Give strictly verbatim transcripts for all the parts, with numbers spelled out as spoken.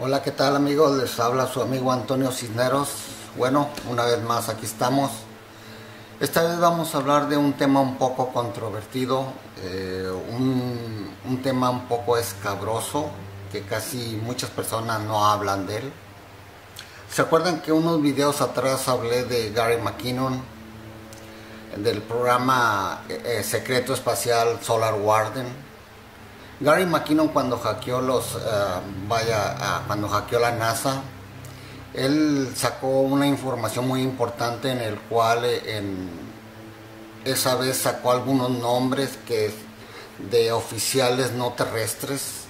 Hola, ¿qué tal amigos? Les habla su amigo Antonio Cisneros. Bueno, una vez más aquí estamos. Esta vez vamos a hablar de un tema un poco controvertido, eh, un, un tema un poco escabroso, que casi muchas personas no hablan de él. ¿Se acuerdan que unos videos atrás hablé de Gary McKinnon, del programa eh, secreto espacial Solar Warden? Gary McKinnon, cuando hackeó los, uh, vaya, uh, cuando hackeó la NASA, él sacó una información muy importante en el cual en esa vez sacó algunos nombres que de oficiales no terrestres.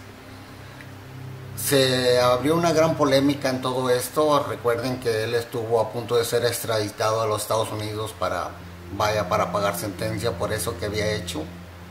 Se abrió una gran polémica en todo esto. Recuerden que él estuvo a punto de ser extraditado a los Estados Unidos para, vaya, para pagar sentencia por eso que había hecho.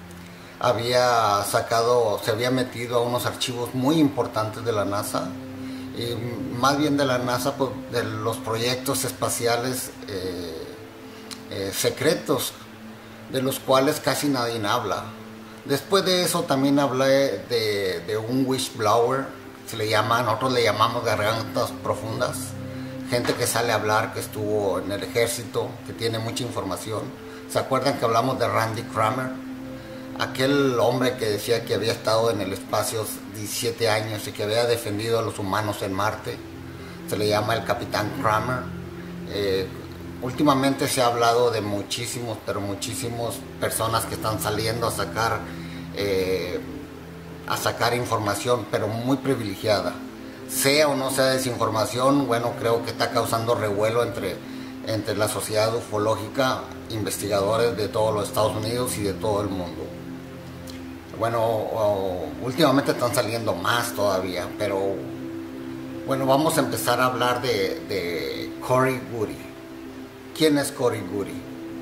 Había sacado, se había metido a unos archivos muy importantes de la NASA, y más bien de la NASA, pues, de los proyectos espaciales eh, eh, secretos, de los cuales casi nadie habla. Después de eso también hablé de, de un whistleblower, se le llama, nosotros le llamamos gargantas profundas, gente que sale a hablar, que estuvo en el ejército, que tiene mucha información. ¿Se acuerdan que hablamos de Randy Cramer? Aquel hombre que decía que había estado en el espacio diecisiete años y que había defendido a los humanos en Marte. Se le llama el Capitán Cramer. Eh, últimamente se ha hablado de muchísimos, pero muchísimas personas que están saliendo a sacar, eh, a sacar información, pero muy privilegiada. Sea o no sea desinformación, bueno, creo que está causando revuelo entre, entre la sociedad ufológica, investigadores de todos los Estados Unidos y de todo el mundo. Bueno, oh, últimamente están saliendo más todavía, pero bueno, vamos a empezar a hablar de, de Corey Goody. ¿Quién es Corey Goody?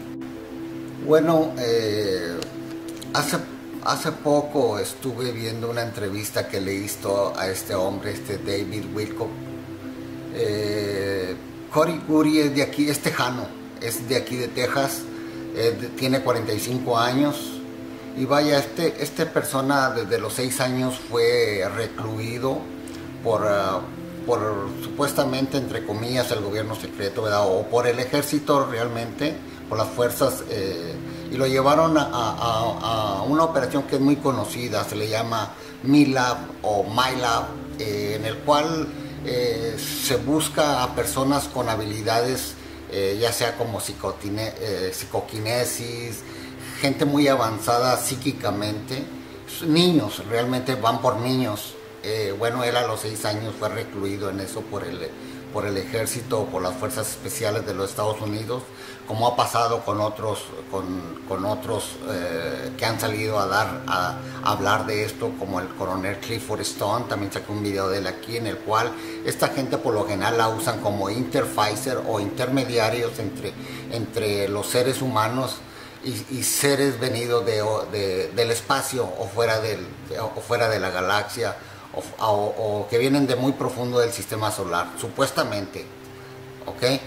Bueno, eh, hace, hace poco estuve viendo una entrevista que le hizo a este hombre, este David Wilcock. Eh, Corey Goody es de aquí, es tejano, es de aquí de Texas, eh, tiene cuarenta y cinco años. Y vaya, este, este persona desde los seis años fue recluido por, uh, por supuestamente, entre comillas, el gobierno secreto, ¿verdad? O por el ejército realmente, por las fuerzas, eh, y lo llevaron a, a, a una operación que es muy conocida, se le llama MILAB o MILAB, eh, en el cual eh, se busca a personas con habilidades, eh, ya sea como psicotine, eh, psicoquinesis, gente muy avanzada psíquicamente, niños, realmente van por niños. Eh, bueno, él a los seis años fue recluido en eso por el, por el ejército o por las fuerzas especiales de los Estados Unidos, como ha pasado con otros, con, con otros eh, que han salido a dar, a, a hablar de esto, como el coronel Clifford Stone. También saqué un video de él aquí, en el cual esta gente por lo general la usan como interfacer o intermediarios entre, entre los seres humanos Y, y seres venidos de, de, del espacio o fuera, del, o fuera de la galaxia, o, o, o que vienen de muy profundo del sistema solar, supuestamente. ¿Ok?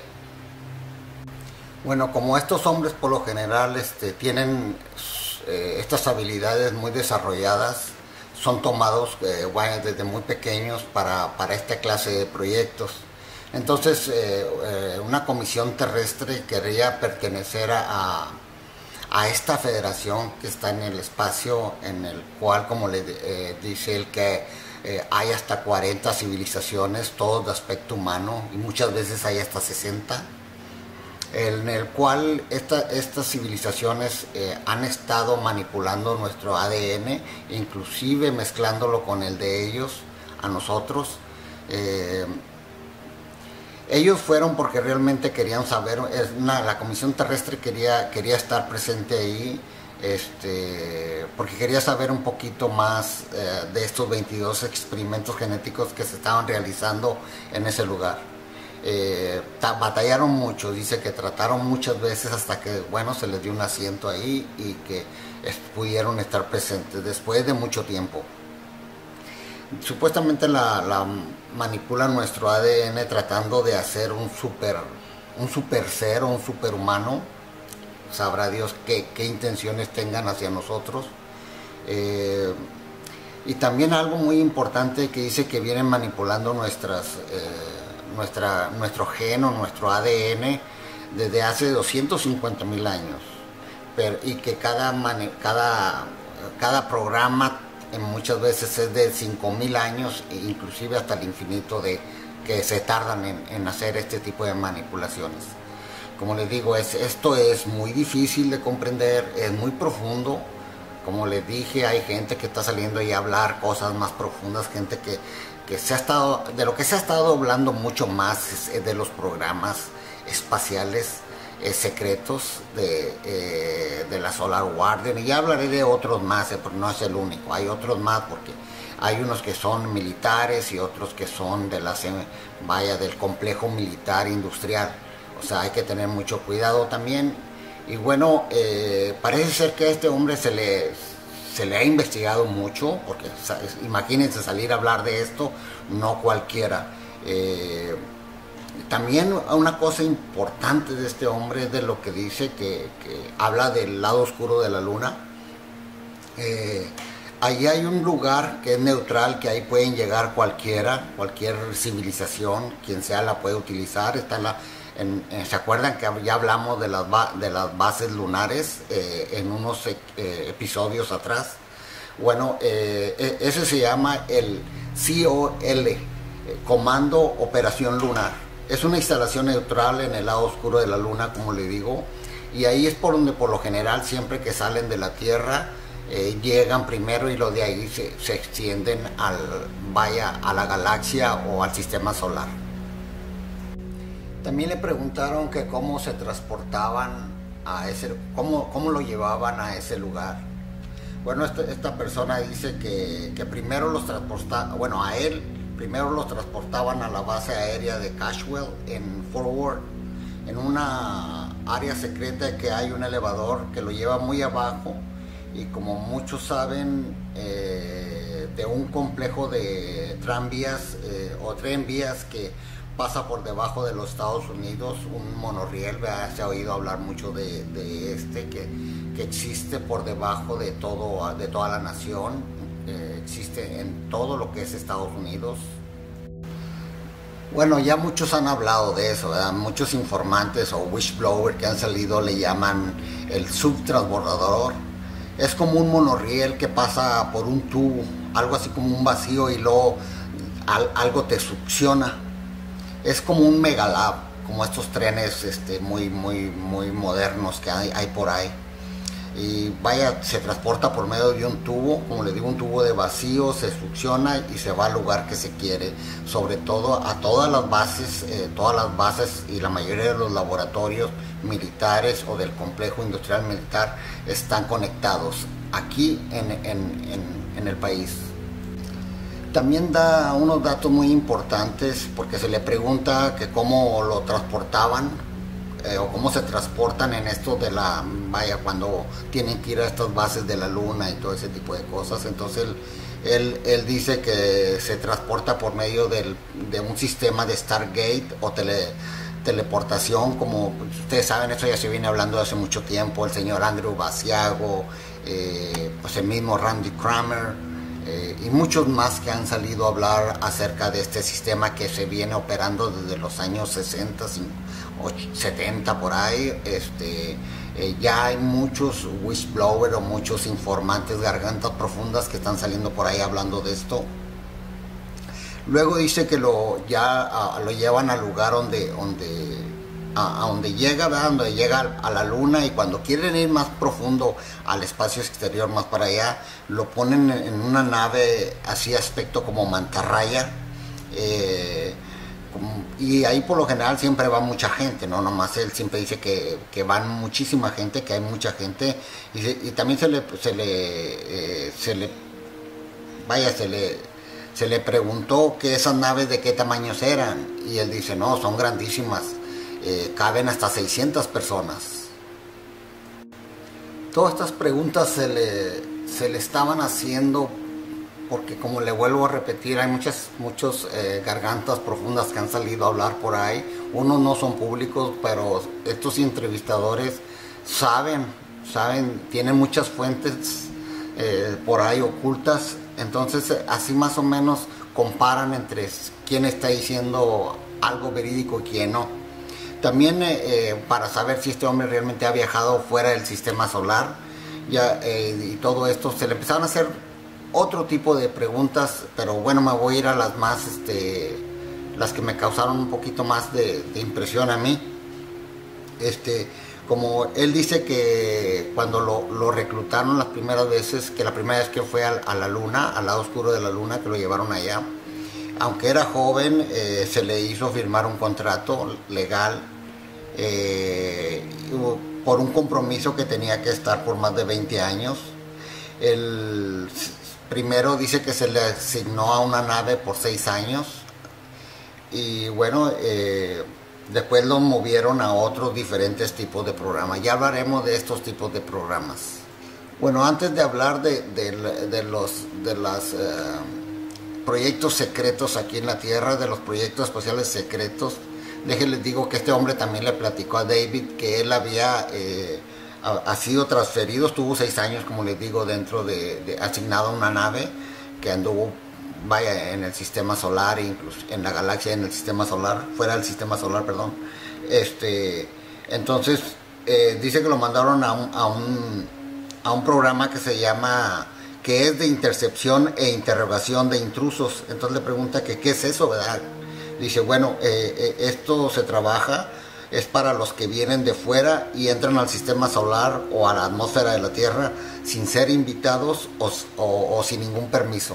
Bueno, como estos hombres por lo general este, tienen eh, estas habilidades muy desarrolladas, son tomados eh, bueno, desde muy pequeños para, para esta clase de proyectos. Entonces, eh, eh, una comisión terrestre quería pertenecer a, a a esta federación que está en el espacio, en el cual, como le eh, dice él, que eh, hay hasta cuarenta civilizaciones, todos de aspecto humano, y muchas veces hay hasta sesenta, en el cual esta, estas civilizaciones eh, han estado manipulando nuestro A D N, inclusive mezclándolo con el de ellos, a nosotros. Eh, Ellos fueron porque realmente querían saber, es una, la comisión terrestre quería, quería estar presente ahí, este, porque quería saber un poquito más eh, de estos veintidós experimentos genéticos que se estaban realizando en ese lugar. Eh, batallaron mucho, dice que trataron muchas veces hasta que, bueno, se les dio un asiento ahí y que es, pudieron estar presentes después de mucho tiempo. Supuestamente la, la manipula nuestro A D N tratando de hacer un super, un super ser o un superhumano. Sabrá Dios qué, qué intenciones tengan hacia nosotros. Eh, Y también algo muy importante que dice que vienen manipulando nuestras, eh, nuestra, nuestro gen o nuestro A D N desde hace doscientos cincuenta mil años. Pero, y que cada, cada, cada programa muchas veces es de cinco mil años, e inclusive hasta el infinito, de que se tardan en, en hacer este tipo de manipulaciones. Como les digo, es, esto es muy difícil de comprender, es muy profundo. Como les dije, hay gente que está saliendo ahí a hablar cosas más profundas, gente que, que se ha estado, de lo que se ha estado hablando mucho más es, es de los programas espaciales eh, secretos de, eh, de la Solar Guardian, y ya hablaré de otros más, eh, pero no es el único, hay otros más porque hay unos que son militares y otros que son de la, vaya, del complejo militar industrial, o sea, hay que tener mucho cuidado también. Y bueno, eh, parece ser que a este hombre se le, se le ha investigado mucho, porque imagínense salir a hablar de esto, no cualquiera. Eh, también una cosa importante de este hombre es de lo que dice, que, que habla del lado oscuro de la luna. Eh, Allí hay un lugar que es neutral, que ahí pueden llegar cualquiera, cualquier civilización, quien sea la puede utilizar. Está la, en, en, ¿se acuerdan que ya hablamos de las, de las bases lunares eh, en unos eh, episodios atrás? Bueno, eh, ese se llama el C O L, eh, Comando Operación Lunar. Es una instalación neutral en el lado oscuro de la luna, como le digo, y ahí es por donde por lo general siempre que salen de la Tierra, Eh, llegan primero, y lo de ahí se, se extienden al, vaya, a la galaxia o al sistema solar. También le preguntaron que cómo se transportaban a ese, cómo, cómo lo llevaban a ese lugar. Bueno, esta, esta persona dice que, que primero los transportaban, bueno, a él primero los transportaban a la base aérea de Caswell en Fort Worth, en una área secreta que hay un elevador que lo lleva muy abajo. Y como muchos saben, eh, de un complejo de tranvías eh, o tranvías que pasa por debajo de los Estados Unidos, un monorriel, ¿verdad? Se ha oído hablar mucho de, de este, que, que existe por debajo de, todo, de toda la nación, eh, existe en todo lo que es Estados Unidos. Bueno, ya muchos han hablado de eso, ¿verdad? Muchos informantes o whistleblower que han salido le llaman el subtransbordador. Es como un monorriel que pasa por un tubo, algo así como un vacío, y luego al, algo te succiona. Es como un megalab, como estos trenes este, muy, muy, muy modernos que hay, hay por ahí. Y vaya, se transporta por medio de un tubo, como les digo, un tubo de vacío, se succiona y se va al lugar que se quiere. Sobre todo a todas las bases, eh, todas las bases y la mayoría de los laboratorios militares o del complejo industrial militar están conectados aquí en, en, en, en el país. También da unos datos muy importantes, porque se le pregunta que cómo lo transportaban eh, o cómo se transportan en esto de la, vaya, cuando tienen que ir a estas bases de la luna y todo ese tipo de cosas. Entonces él, él, él dice que se transporta por medio del, de un sistema de Stargate o tele teleportación, como ustedes saben, esto ya se viene hablando hace mucho tiempo. El señor Andrew Basiago, eh, pues el mismo Randy Kramer, eh, y muchos más que han salido a hablar acerca de este sistema que se viene operando desde los años sesenta, setenta por ahí. Este, eh, ya hay muchos whistleblowers o muchos informantes, gargantas profundas, que están saliendo por ahí hablando de esto. Luego dice que lo ya a, lo llevan al lugar donde, donde, a, a donde llega, ¿verdad? Donde llega a la luna, y cuando quieren ir más profundo al espacio exterior, más para allá, lo ponen en una nave así aspecto como mantarraya, eh, como, y ahí por lo general siempre va mucha gente, no nomás él, siempre dice que, que van muchísima gente, que hay mucha gente, y, y también se le, se le, eh, se le, vaya, se le Se le preguntó que esas naves de qué tamaños eran, y él dice, no, son grandísimas, eh, caben hasta seiscientas personas. Todas estas preguntas se le, se le estaban haciendo porque, como le vuelvo a repetir, hay muchas muchos, eh, gargantas profundas que han salido a hablar por ahí. Unos no son públicos, pero estos entrevistadores saben, saben, tienen muchas fuentes eh, por ahí ocultas, Entonces así más o menos comparan entre quién está diciendo algo verídico y quién no. También eh, eh, para saber si este hombre realmente ha viajado fuera del sistema solar ya, eh, y todo esto, se le empezaron a hacer otro tipo de preguntas, pero bueno, me voy a ir a las más, este, las que me causaron un poquito más de, de impresión a mí. Este, como él dice que cuando lo, lo reclutaron las primeras veces, que la primera vez que fue a, a la luna, al lado oscuro de la luna, que lo llevaron allá, aunque era joven, eh, se le hizo firmar un contrato legal eh, por un compromiso que tenía que estar por más de veinte años. El primero dice que se le asignó a una nave por seis años y bueno, eh, después lo movieron a otros diferentes tipos de programas. Ya hablaremos de estos tipos de programas. Bueno, antes de hablar de, de, de los de las, eh, proyectos secretos aquí en la Tierra, de los proyectos espaciales secretos, déjenles digo que este hombre también le platicó a David que él había eh, ha, ha sido transferido, estuvo seis años, como les digo, dentro de, de asignado a una nave que anduvo, vaya, en el sistema solar, incluso en la galaxia, en el sistema solar, fuera del sistema solar, perdón. Este, entonces, eh, dice que lo mandaron a un, a un, a un programa que se llama, que es de intercepción e interrogación de intrusos. Entonces le pregunta que qué es eso, ¿verdad? Dice, bueno, eh, eh, esto se trabaja, es para los que vienen de fuera y entran al sistema solar o a la atmósfera de la Tierra sin ser invitados o, o, o sin ningún permiso.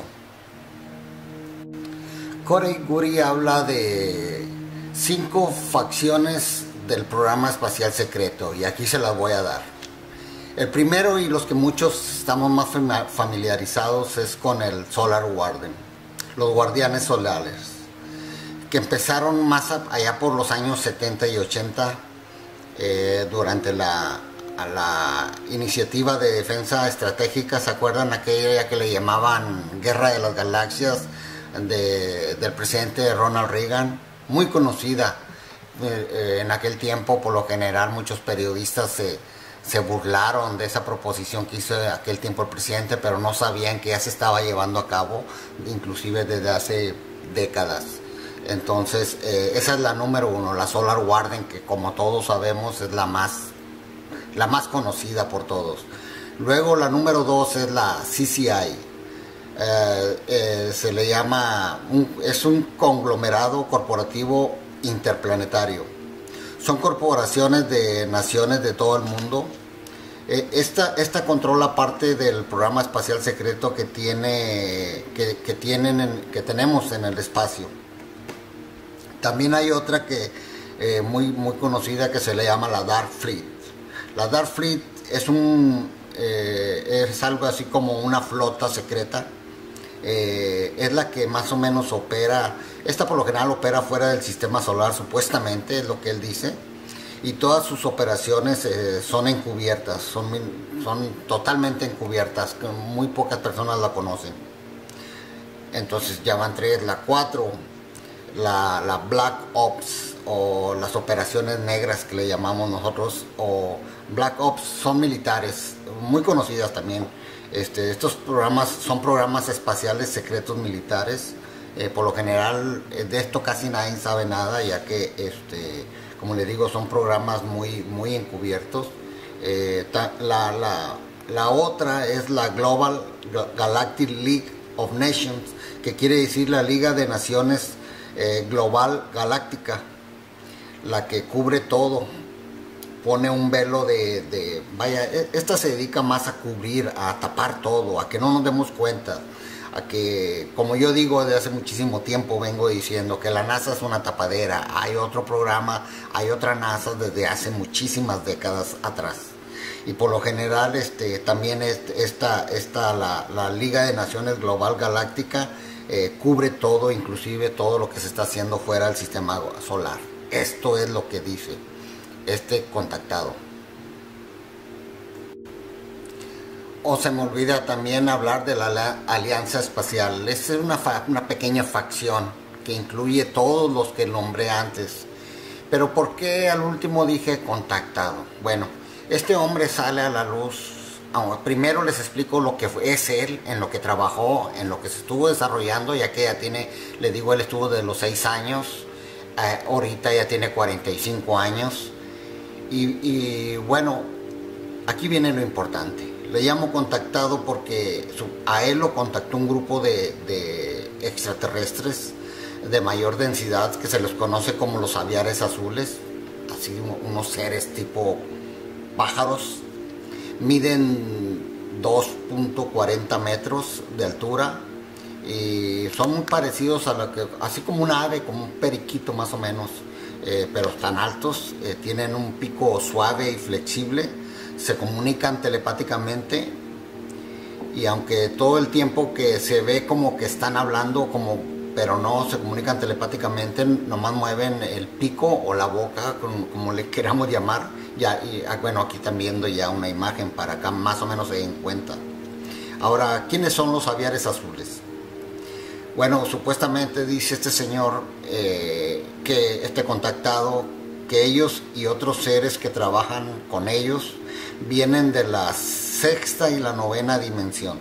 Corey Goody habla de cinco facciones del programa espacial secreto y aquí se las voy a dar. El primero, y los que muchos estamos más familiarizados, es con el Solar Warden, los guardianes solares, que empezaron más allá por los años setenta y ochenta eh, durante la, la iniciativa de defensa estratégica. ¿Se acuerdan aquella que le llamaban Guerra de las Galaxias de, del presidente Ronald Reagan? Muy conocida eh, eh, en aquel tiempo. Por lo general muchos periodistas se, se burlaron de esa proposición que hizo en aquel tiempo el presidente, pero no sabían que ya se estaba llevando a cabo inclusive desde hace décadas. Entonces, eh, esa es la número uno, la Solar Warden, que como todos sabemos es la más, la más conocida por todos. Luego la número dos es la C C I, eh, eh, se le llama, un, es un conglomerado corporativo interplanetario. Son corporaciones de naciones de todo el mundo. Eh, esta, esta controla parte del programa espacial secreto que, tiene, que, que, tienen en, que tenemos en el espacio. También hay otra que eh, muy, muy conocida que se le llama la Dark Fleet. La Dark Fleet es, un, eh, es algo así como una flota secreta. Eh, es la que más o menos opera, esta por lo general opera fuera del sistema solar, supuestamente, es lo que él dice. Y todas sus operaciones eh, son encubiertas, son, son totalmente encubiertas, muy pocas personas la conocen. Entonces ya van tres, la cuatro. La, la Black Ops o las operaciones negras que le llamamos nosotros, o Black Ops, son militares muy conocidas también. Este, estos programas son programas espaciales secretos militares. Eh, por lo general de esto casi nadie sabe nada, ya que este, como les digo, son programas muy, muy encubiertos. Eh, ta, la, la, la otra es la Global Galactic League of Nations, que quiere decir la Liga de Naciones Eh, global galáctica, la que cubre todo, pone un velo de, de, vaya, esta se dedica más a cubrir, a tapar todo, a que no nos demos cuenta, a que, como yo digo desde hace muchísimo tiempo, vengo diciendo que la NASA es una tapadera. Hay otro programa, hay otra NASA desde hace muchísimas décadas atrás, y por lo general este, también esta, esta la, la Liga de Naciones Global Galáctica Eh, cubre todo, inclusive todo lo que se está haciendo fuera del sistema solar. Esto es lo que dice este contactado. O se me olvida también hablar de la Alianza Espacial. Es una, una pequeña facción que incluye todos los que nombré antes. Pero ¿por qué al último dije contactado? Bueno, este hombre sale a la luz primero les explico lo que es él, en lo que trabajó, en lo que se estuvo desarrollando, ya que ya tiene, le digo, él estuvo de los seis años, eh, ahorita ya tiene cuarenta y cinco años. Y, y bueno, aquí viene lo importante. Le llamo contactado porque su, a él lo contactó un grupo de, de extraterrestres de mayor densidad que se les conoce como los aviares azules, así unos seres tipo pájaros. Miden dos punto cuarenta metros de altura y son muy parecidos a lo que, así como un ave, como un periquito más o menos, eh, pero están altos, eh, tienen un pico suave y flexible, se comunican telepáticamente y aunque todo el tiempo que se ve como que están hablando, como, pero no se comunican telepáticamente, nomás mueven el pico o la boca, como, como le queramos llamar. Ya, y bueno, aquí están viendo ya una imagen para acá más o menos se den cuenta. Ahora, ¿quiénes son los aviares azules? Bueno, supuestamente dice este señor, eh, que este contactado, que ellos y otros seres que trabajan con ellos vienen de la sexta y la novena dimensión.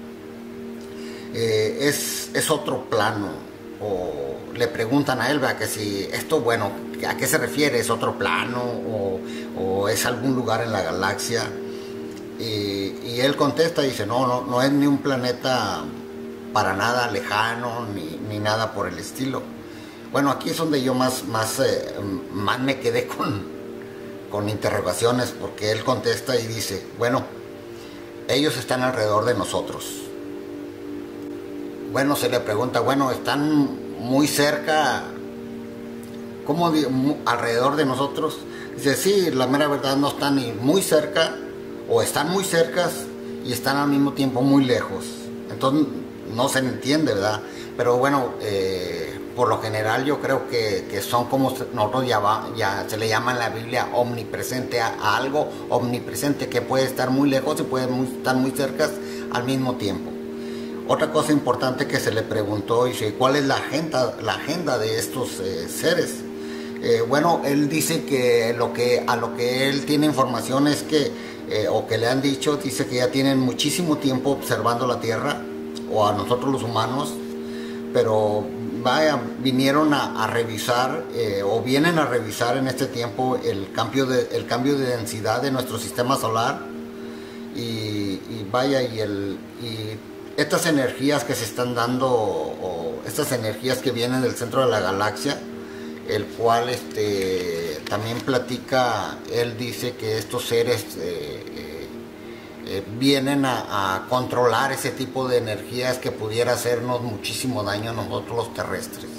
Eh, es, es otro plano, o le preguntan a él, ¿verdad? Que si esto, bueno, ¿a qué se refiere? ¿Es otro plano o, o es algún lugar en la galaxia? Y, y él contesta y dice, no, no, no es ni un planeta para nada lejano, ni, ni nada por el estilo. Bueno, aquí es donde yo más, más, eh, más me quedé con, con interrogaciones, porque él contesta y dice, bueno, ellos están alrededor de nosotros. Bueno, se le pregunta, bueno, están muy cerca, ¿cómo alrededor de nosotros? Dice, sí, la mera verdad no están ni muy cerca, o están muy cercas y están al mismo tiempo muy lejos. Entonces no se entiende, ¿verdad? Pero bueno, eh, por lo general yo creo que, que son como nosotros ya, va, ya se le llama en la Biblia omnipresente, a, a algo omnipresente que puede estar muy lejos y puede muy, estar muy cerca al mismo tiempo. Otra cosa importante que se le preguntó, dice, ¿cuál es la agenda, la agenda de estos eh, seres? Eh, bueno, él dice que, lo que a lo que él tiene información es que, eh, o que le han dicho, dice que ya tienen muchísimo tiempo observando la Tierra, o a nosotros los humanos, pero vaya, vinieron a, a revisar, eh, o vienen a revisar en este tiempo el cambio de, el cambio de densidad de nuestro sistema solar, y, y vaya, y el... Y, estas energías que se están dando, o estas energías que vienen del centro de la galaxia, el cual este, también platica, él dice que estos seres eh, eh, eh, vienen a, a controlar ese tipo de energías que pudiera hacernos muchísimo daño a nosotros los terrestres.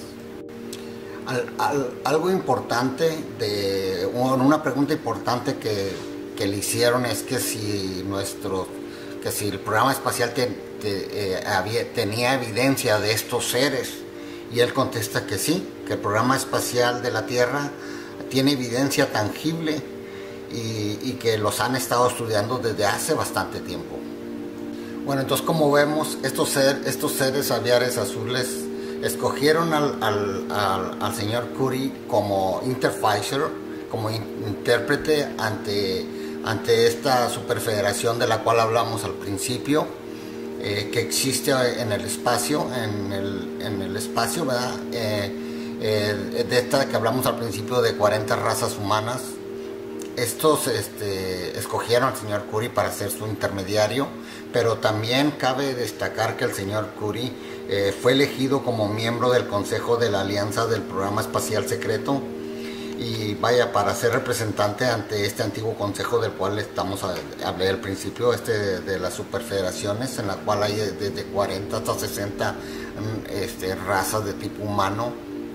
Al, al, algo importante, de, una pregunta importante que, que le hicieron es que si nuestro, que si el programa espacial te, te, eh, había, tenía evidencia de estos seres, y él contesta que sí, que el programa espacial de la Tierra tiene evidencia tangible y, y que los han estado estudiando desde hace bastante tiempo. Bueno, entonces como vemos, estos, ser, estos seres aviares azules escogieron al, al, al, al señor Curie como interfacer, como in, intérprete ante, ante esta superfederación de la cual hablamos al principio, eh, que existe en el espacio, en el, en el espacio, ¿verdad? Eh, eh, de esta que hablamos al principio de cuarenta razas humanas. Estos este, escogieron al señor Curie para ser su intermediario, pero también cabe destacar que el señor Curie eh, fue elegido como miembro del Consejo de la Alianza del Programa Espacial Secreto, y vaya, para ser representante ante este antiguo consejo del cual estamos a, hablé al principio, este de, de las superfederaciones, en la cual hay desde cuarenta hasta sesenta este, razas de tipo humano.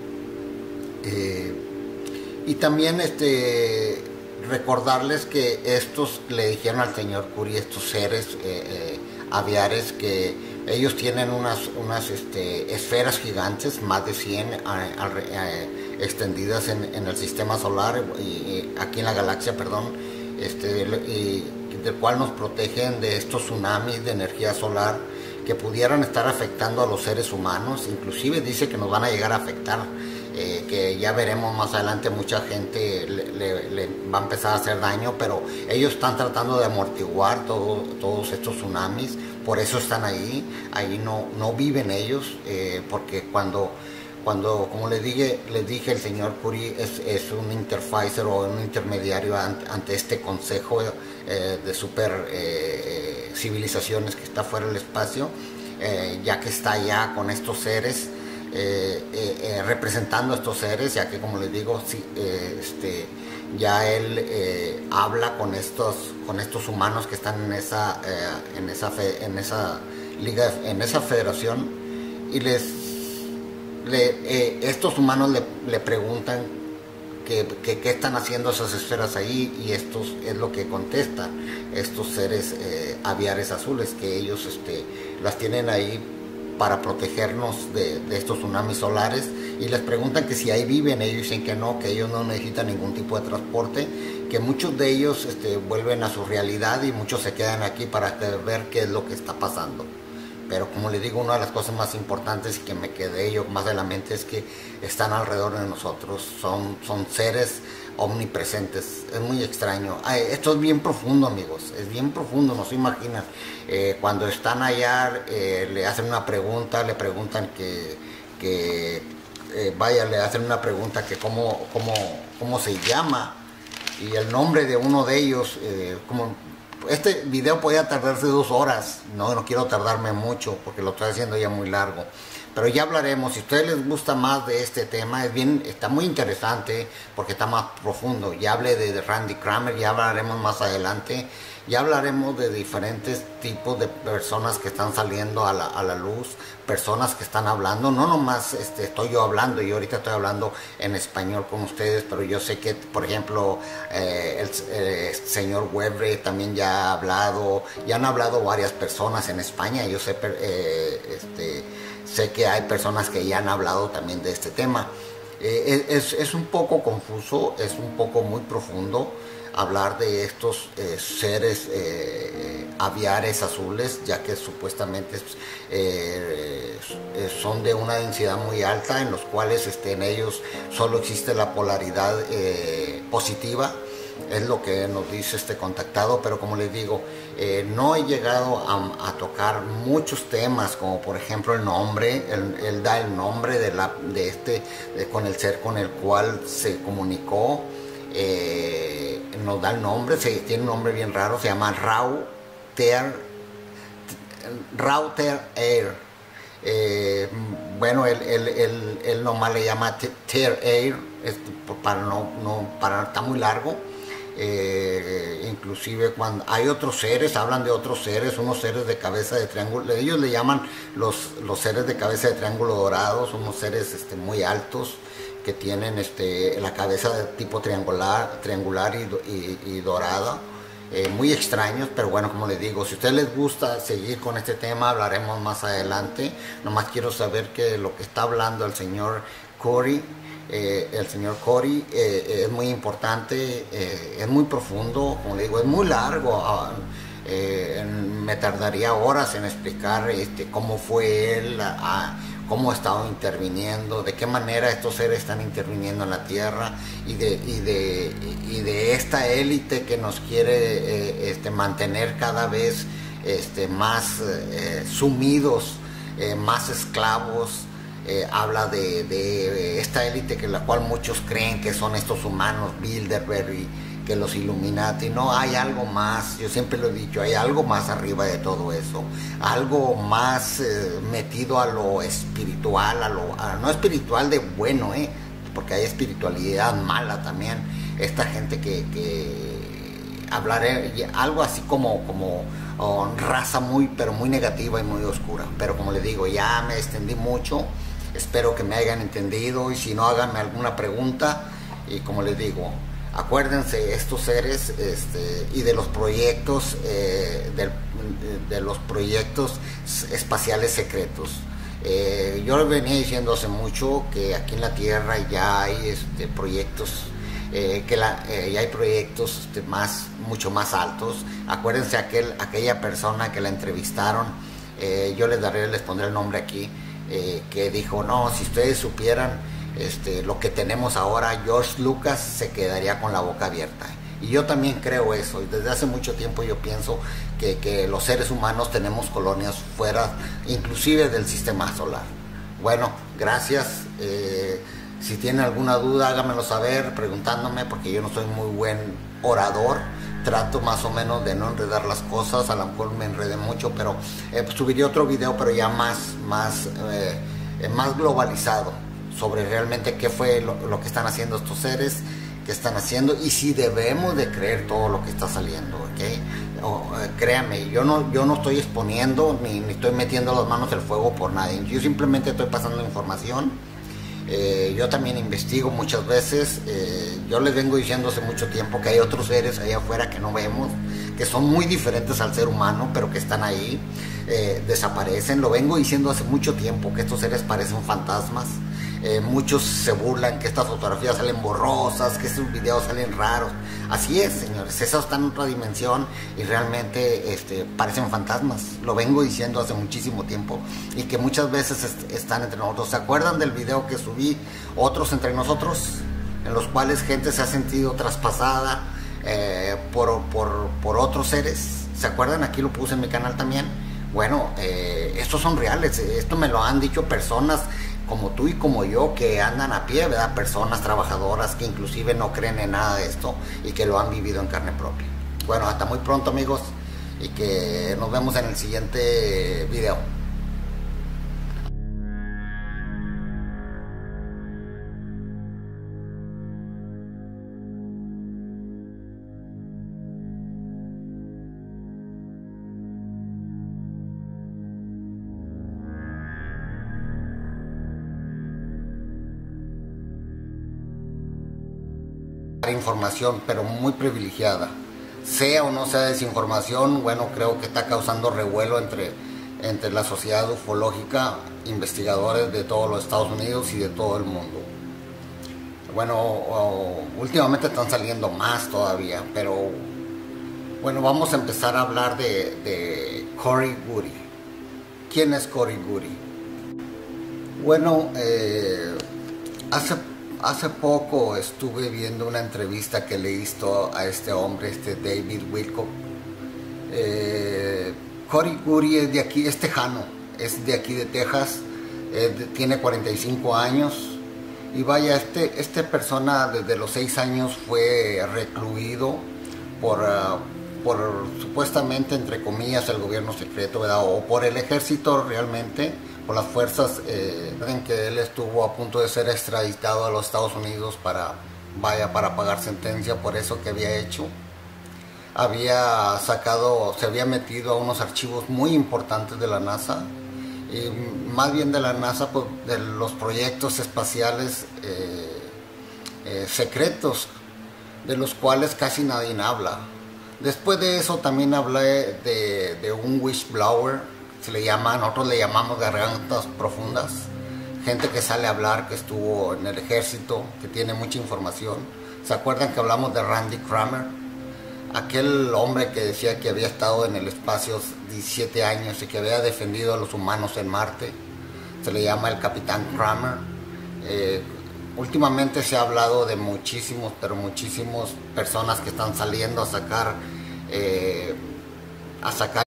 Eh, y también este, recordarles que estos le dijeron al señor Curie, estos seres eh, eh, aviares, que ellos tienen unas, unas este, esferas gigantes, más de cien a, a, a, extendidas en, en el sistema solar, y, y aquí en la galaxia, perdón, este, y, del cual nos protegen de estos tsunamis de energía solar que pudieran estar afectando a los seres humanos. Inclusive dice que nos van a llegar a afectar eh, que ya veremos más adelante mucha gente le, le, le va a empezar a hacer daño, pero ellos están tratando de amortiguar todo, todos estos tsunamis, por eso están ahí, ahí no, no viven ellos, eh, porque cuando, cuando como les dije, les dije el señor Curry es, es un interfacer o un intermediario ante, ante este consejo eh, de super eh, civilizaciones que está fuera del espacio, eh, ya que está allá con estos seres, Eh, eh, eh, representando a estos seres, ya que como les digo, sí, eh, este, ya él eh, habla con estos, con estos humanos que están en esa, eh, en esa, fe, en esa liga, en esa federación, y les, le, eh, estos humanos le, le preguntan qué que, que están haciendo esas esferas ahí, y estos es lo que contestan estos seres eh, aviares azules, que ellos este, las tienen ahí para protegernos de, de estos tsunamis solares, y les preguntan que si ahí viven. Ellos dicen que no, que ellos no necesitan ningún tipo de transporte, que muchos de ellos este, vuelven a su realidad y muchos se quedan aquí para ver qué es lo que está pasando. Pero como les digo, una de las cosas más importantes y que me quedé yo más de la mente es que están alrededor de nosotros, son, son seres omnipresentes, es muy extraño. Ay, esto es bien profundo, amigos, es bien profundo, no se imaginan. Eh, cuando están allá, eh, le hacen una pregunta, le preguntan que, que eh, vaya, le hacen una pregunta que cómo, cómo, cómo se llama, y el nombre de uno de ellos, eh, como este video podía tardarse dos horas, no, no quiero tardarme mucho porque lo estoy haciendo ya muy largo, pero ya hablaremos. Si a ustedes les gusta más de este tema, es bien, está muy interesante porque está más profundo. Ya hablé de, de Randy Kramer, ya hablaremos más adelante, ya hablaremos de diferentes tipos de personas que están saliendo a la, a la luz, personas que están hablando, no nomás este, estoy yo hablando, yo ahorita estoy hablando en español con ustedes, pero yo sé que, por ejemplo, eh, el eh, señor Webre también ya ha hablado, ya han hablado varias personas en España, yo sé, eh, este, sé que hay personas que ya han hablado también de este tema. Eh, es, es un poco confuso, es un poco muy profundo hablar de estos eh, seres eh, aviares azules, ya que supuestamente eh, son de una densidad muy alta, en los cuales este, en ellos solo existe la polaridad eh, positiva, es lo que nos dice este contactado. Pero como les digo, eh, no he llegado a, a tocar muchos temas, como por ejemplo el nombre. Él, él da el nombre de, la, de este, de, con el ser con el cual se comunicó. Eh, nos da el nombre, se, tiene un nombre bien raro, se llama Router, Router Air. Eh, bueno, él, él, él, él nomás le llama Ter Air, para no, no, para, está muy largo. Eh, inclusive cuando hay otros seres, hablan de otros seres, unos seres de cabeza de triángulo, ellos le llaman los, los seres de cabeza de triángulo dorados, unos seres este, muy altos, que tienen este, la cabeza de tipo triangular, triangular y, y, y dorada, eh, muy extraños. Pero bueno, como les digo, si a ustedes les gusta seguir con este tema, hablaremos más adelante. Nomás quiero saber que lo que está hablando el señor Curry, eh, el señor Curry eh, es muy importante, eh, es muy profundo, como les digo, es muy largo. Eh, me tardaría horas en explicar este, cómo fue él, a, cómo ha estado interviniendo, de qué manera estos seres están interviniendo en la Tierra, y de, y de, y de esta élite que nos quiere eh, este, mantener cada vez este, más eh, sumidos, eh, más esclavos. Eh, habla de, de esta élite que la cual muchos creen que son estos humanos, Bilderberg, que los Illuminati. No, hay algo más, yo siempre lo he dicho, hay algo más arriba de todo eso, algo más eh, metido a lo espiritual, a lo a, no espiritual de bueno, eh, porque hay espiritualidad mala también. Esta gente que, que hablaré algo así como, como oh, raza muy, pero muy negativa y muy oscura. Pero como les digo, ya me extendí mucho, espero que me hayan entendido, y si no, háganme alguna pregunta. Y como les digo, acuérdense estos seres este, y de los proyectos eh, de, de los proyectos espaciales secretos. Eh, yo les venía diciendo hace mucho que aquí en la Tierra ya hay este, proyectos, eh, que la, eh, ya hay proyectos este, más, mucho más altos. Acuérdense aquel, aquella persona que la entrevistaron, eh, yo les daré, les pondré el nombre aquí, eh, que dijo, no, si ustedes supieran este, lo que tenemos ahora, George Lucas se quedaría con la boca abierta. Y yo también creo eso, y desde hace mucho tiempo yo pienso que, que los seres humanos tenemos colonias fuera, inclusive del sistema solar. Bueno, gracias. Eh, si tienen alguna duda, háganmelo saber preguntándome, porque yo no soy muy buen orador. Trato más o menos de no enredar las cosas, a lo mejor me enredé mucho, pero eh, pues subiré otro video, pero ya más, más, eh, eh, más globalizado, sobre realmente qué fue lo, lo que están haciendo estos seres, qué están haciendo y si debemos de creer todo lo que está saliendo, ¿ok? O, eh, créanme, yo no, yo no estoy exponiendo ni, ni estoy metiendo las manos al fuego por nadie, yo simplemente estoy pasando información. Eh, yo también investigo muchas veces, eh, yo les vengo diciendo hace mucho tiempo que hay otros seres allá afuera que no vemos, que son muy diferentes al ser humano, pero que están ahí, eh, desaparecen, lo vengo diciendo hace mucho tiempo, que estos seres parecen fantasmas. Eh, muchos se burlan que estas fotografías salen borrosas, que estos videos salen raros. Así es, señores, eso está en otra dimensión y realmente este, parecen fantasmas. Lo vengo diciendo hace muchísimo tiempo y que muchas veces est están entre nosotros. ¿Se acuerdan del video que subí, Otros entre nosotros? En los cuales gente se ha sentido traspasada eh, por, por, por otros seres. ¿Se acuerdan? Aquí lo puse en mi canal también. Bueno, eh, estos son reales, esto me lo han dicho personas como tú y como yo, que andan a pie, ¿verdad? Personas trabajadoras que inclusive no creen en nada de esto y que lo han vivido en carne propia. Bueno, hasta muy pronto, amigos, y que nos vemos en el siguiente video. Información, pero muy privilegiada, sea o no sea desinformación. Bueno, creo que está causando revuelo entre, entre la sociedad ufológica, investigadores de todos los Estados Unidos y de todo el mundo. Bueno, o, últimamente están saliendo más todavía, pero bueno, vamos a empezar a hablar de, de Corey Goode. ¿Quién es Corey Goode? Bueno, eh, hace Hace poco estuve viendo una entrevista que le hizo a este hombre, este David Wilcock. Eh, Corey Goode es de aquí, es tejano, es de aquí de Texas, eh, tiene cuarenta y cinco años. Y vaya, este, este persona desde los seis años fue recluido por, uh, por supuestamente, entre comillas, el gobierno secreto, ¿verdad? O por el ejército realmente, por las fuerzas. Eh, en que él estuvo a punto de ser extraditado a los Estados Unidos para, vaya, para pagar sentencia por eso que había hecho. Había sacado, se había metido a unos archivos muy importantes de la NASA, y más bien de la NASA, pues, de los proyectos espaciales eh, eh, secretos, de los cuales casi nadie habla. Después de eso también hablé de, de un whistleblower, se le llama, nosotros le llamamos gargantas profundas, gente que sale a hablar, que estuvo en el ejército, que tiene mucha información. ¿Se acuerdan que hablamos de Randy Cramer? Aquel hombre que decía que había estado en el espacio diecisiete años y que había defendido a los humanos en Marte. Se le llama el Capitán Cramer. Eh, últimamente se ha hablado de muchísimos, pero muchísimas personas que están saliendo a sacar, eh, a sacar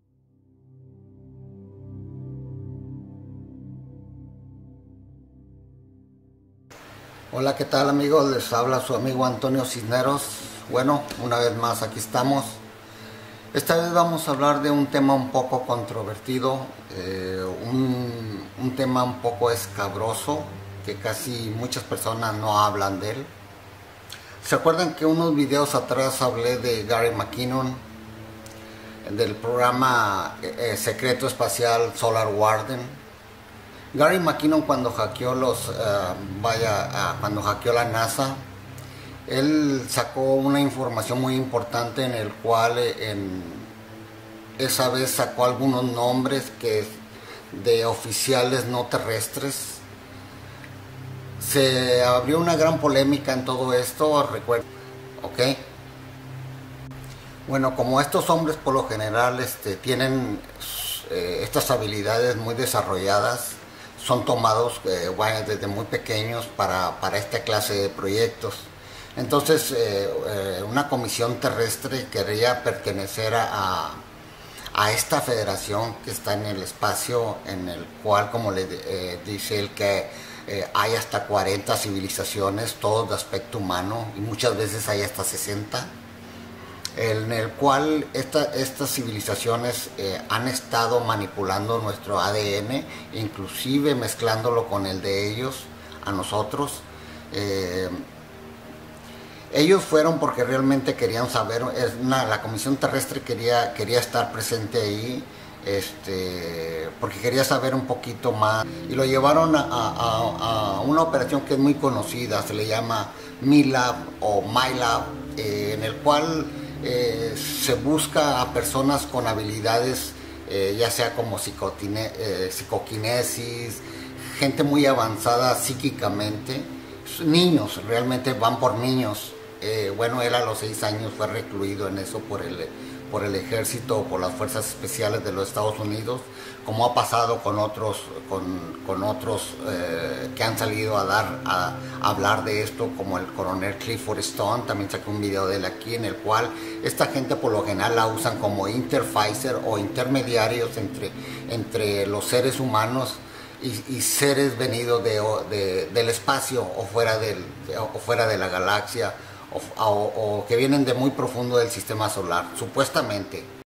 Hola, ¿qué tal, amigos? Les habla su amigo Antonio Cisneros. Bueno, una vez más aquí estamos. Esta vez vamos a hablar de un tema un poco controvertido, eh, un, un tema un poco escabroso, que casi muchas personas no hablan de él. ¿Se acuerdan que unos videos atrás hablé de Gary McKinnon, del programa eh, secreto espacial Solar Warden? Gary McKinnon, cuando hackeó los, uh, vaya, uh, cuando hackeó la NASA, él sacó una información muy importante en el cual en esa vez sacó algunos nombres que de oficiales no terrestres. Se abrió una gran polémica en todo esto, recuerden, ¿ok? Bueno, como estos hombres por lo general este, tienen eh, estas habilidades muy desarrolladas, son tomados eh, desde muy pequeños para, para esta clase de proyectos. Entonces eh, eh, una comisión terrestre quería pertenecer a, a esta federación que está en el espacio, en el cual, como le eh, dice él, que eh, hay hasta cuarenta civilizaciones, todos de aspecto humano, y muchas veces hay hasta sesenta, en el cual esta, estas civilizaciones eh, han estado manipulando nuestro A D N, inclusive mezclándolo con el de ellos, a nosotros. Eh, ellos fueron porque realmente querían saber, es una, la Comisión Terrestre quería, quería estar presente ahí, este, porque quería saber un poquito más, y lo llevaron a, a, a una operación que es muy conocida, se le llama MILAB o MILAB, eh, en el cual eh, se busca a personas con habilidades, eh, ya sea como psicotine, eh, psicoquinesis, gente muy avanzada psíquicamente, niños, realmente van por niños. Eh, bueno, él a los seis años fue recluido en eso por el, por el ejército o por las fuerzas especiales de los Estados Unidos, como ha pasado con otros, con, con otros eh, que han salido a, dar, a, a hablar de esto, como el coronel Clifford Stone. También saqué un video de él aquí, en el cual esta gente por lo general la usan como interfacer o intermediarios entre, entre los seres humanos y, y seres venidos de, de, del espacio o fuera, del, o fuera de la galaxia, O, o, o que vienen de muy profundo del sistema solar, supuestamente.